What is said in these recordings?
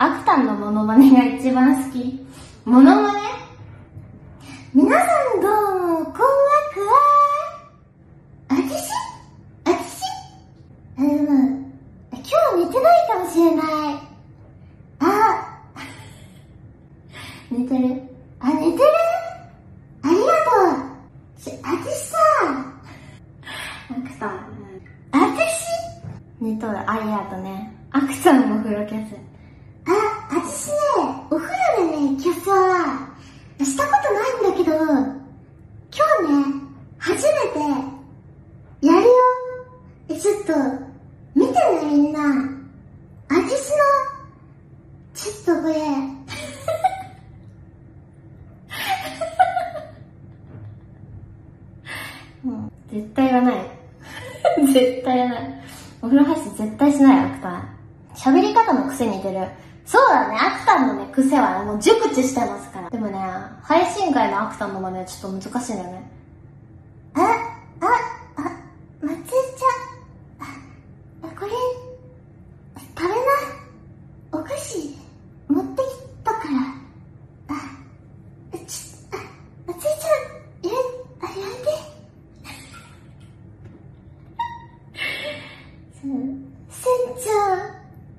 アクタンのモノマネが一番好き。モノマネ？皆さんどうも、こんわくは、今日寝てないかもしれない。寝てる？寝てる？ありがとう。あたしさ、アクさん、寝とる、ありがとね。アクさんも風呂キャス。あたしね、お風呂でね、キャスは、したことないんだけど、今日ね、初めて、やるよ。ちょっと、見てね、みんな。あたしの、ちょっとこれ、もう、絶対言わない。絶対言わない。お風呂配信絶対しない、アクター。喋り方の癖似てる。そうだね、アクターのね、癖はね、もう熟知してますから。でもね、配信外のアクターの真似はちょっと難しいんだよね。松井ちゃん。これ、食べな。お菓子、持ってきたから。松井ちゃん、やめて。船長。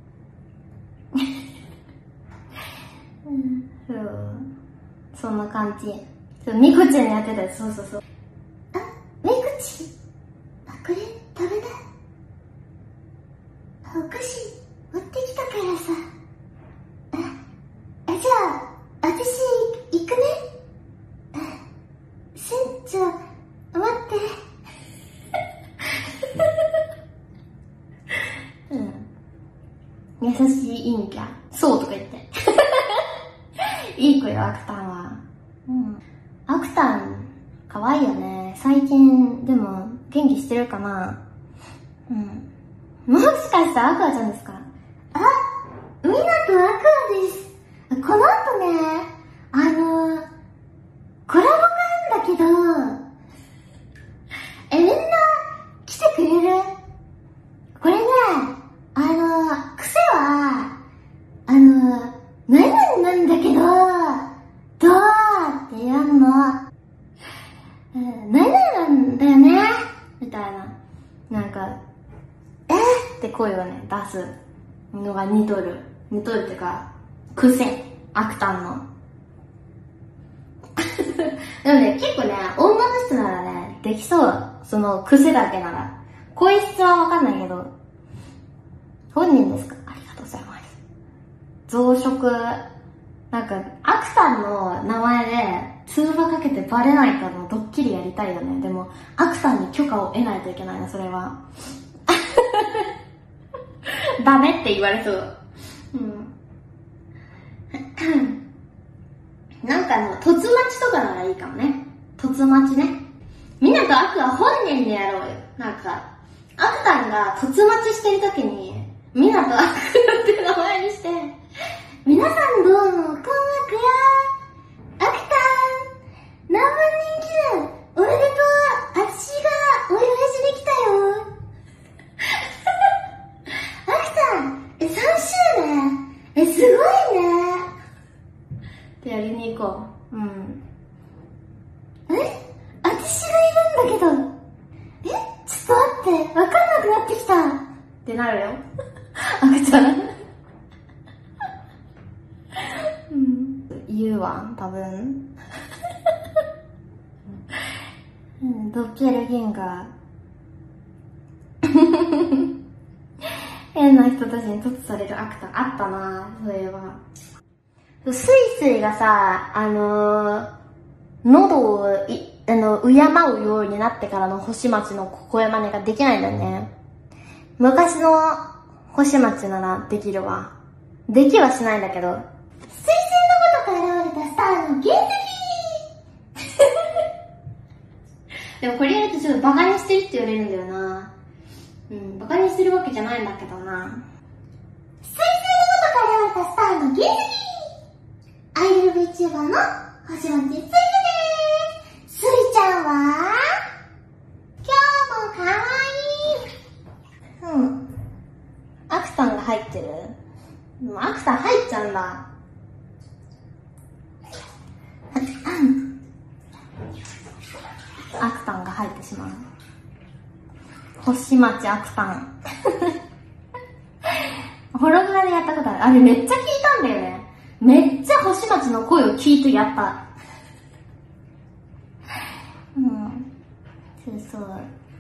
そんな感じ。ミコちゃんにやってたやつ、そう。ミコちゃん、これ食べな。お菓子持ってきたからさ。じゃあ、私、行くね。船長、待って。優しい陰キャ。そうとか言って。いい子よ、アクタンは。アクタン、かわいいよね。最近、でも、元気してるかな？もしかしたらアクアちゃんですか？ミナとアクアです。この後ね、コラボがあるんだけど、みんな、来てくれる？これね、癖は、何々なんだけど、どうってやんの。何々なんだよねみたいな。なんか、って声をね、出すのが似とるってか、癖。アクタンの。でもね、結構ね、女の人ならね、できそう。その癖だけなら。声質はわかんないけど、本人ですか？ありがとうございます。増殖、なんか、アクタンの名前で通話かけてバレないかのドッキリやりたいよね。でも、アクタンに許可を得ないといけないな、それは。ダメって言われそう。なんか突待ちとかならいいかもね。突待ちね。みんなとアクは本人でやろうよ。なんか、アクタンが突待ちしてるときに、みなとアクって名前にして、皆さんどうも、こんわくや。アクタン、何万人記念、おめでとう。あたしがお祝いしに来たよ。アクタン、3周年。すごいね。ってやりに行こう。あたしがいるんだけど。ちょっと待って、わかんなくなってきた。ってなるよ。アクちゃん。言うわ、多分。ドッペルゲンガー。変な人たちに突されるアクターあったな、そういえば。スイスイがさ、喉を敬うようになってからの星町の声真似ができないんだよね。昔の星町ならできるわ。できはしないんだけど。水星のごとく現れたスターの原石でもこれやるとちょっとバカにしてるって言われるんだよな。バカにしてるわけじゃないんだけどな。水星のごとく現れたスターの原石アイドル VTuber の星町すいかです。すいちゃんは今日もかわいい。アクさんが入ってる。アクさん入入っちゃうんだ。アクタンが入ってしまう。星町アクタン。ホログラでやったことある。あれめっちゃ聞いたんだよね。めっちゃ星町の声を聞いてやった。うん。そうそう。